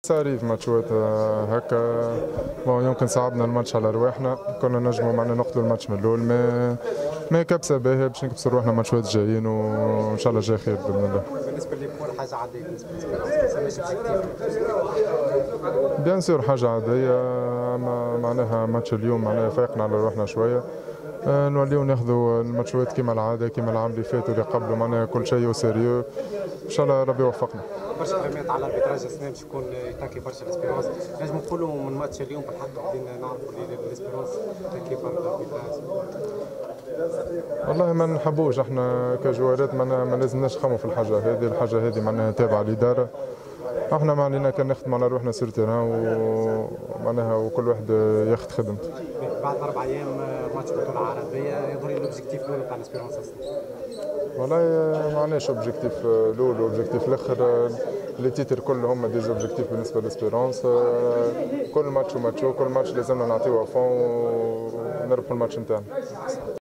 صاري في ماتشات هكا يمكن صعبنا الماتش على رواحنا، كنا نجموا معنا نقتلوا الماتش من الاول، ما كبسه باهيه باش نكبسوا روحنا الماتشات الجايين وان شاء الله جاي خير باذن الله. بالنسبه لكل حاجه عاديه بالنسبه للسبيرونس بيان سور حاجه عاديه، معناها ماتش اليوم معناها فايقنا على روحنا شويه، نوليو ناخذوا الماتشات كيما العاده كيما العام اللي فات واللي قبله، معناها كل شيء سيريو ان شاء الله ربي يوفقنا. برشا كلمات على الاربيتراج السنه باش يكون يتاكي برشا الاسبيرونس، نجم نقولوا من ماتش اليوم بالحق بدينا نعرفوا اللي الاسبيرونس تاكي برشا الاربيتراج. والله ما نحبوش احنا كجوارات ما لازمناش نخموا في الحاجه هذه معناها تابعه للاداره، احنا ما علينا كان نخدم على روحنا سير تيران ومعناها وكل واحد ياخذ خدمته. بعد 4 ايام ماتش بطوله عربيه يظهر لي الاوبجيكتيف الاول تاع الاسبيرونس اصلا. والله ما عندناش اوبجيكتيف الاول واوبجيكتيف الاخر، لي تيتر كلهم ديز اوبجيكتيف بالنسبه للاسبيرونس، كل ماتش وماتشو كل ماتش لازمنا نعطيو افون ونربحوا الماتش نتاعنا.